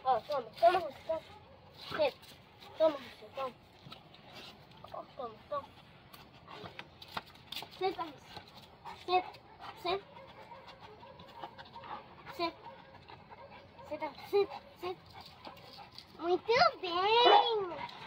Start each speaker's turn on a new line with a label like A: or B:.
A: Ó, toma, Rússia, toma. Senta. Toma, Rússia, toma. Ó, toma. Senta, Rússia. Senta. Senta. Muito bem.